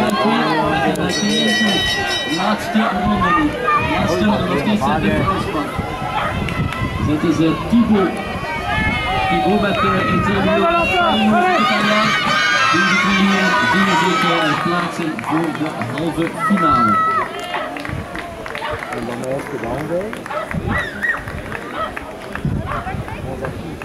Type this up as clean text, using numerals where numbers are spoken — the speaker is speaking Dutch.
laatste ronde nu. Laatste ronde, nog steeds in de voorsprong. Dit is Thibaut. Thibaut met in tweede Italiaan. Deze twee hier zien zich plaatsen voor de halve finale. En dan heeft gedaan,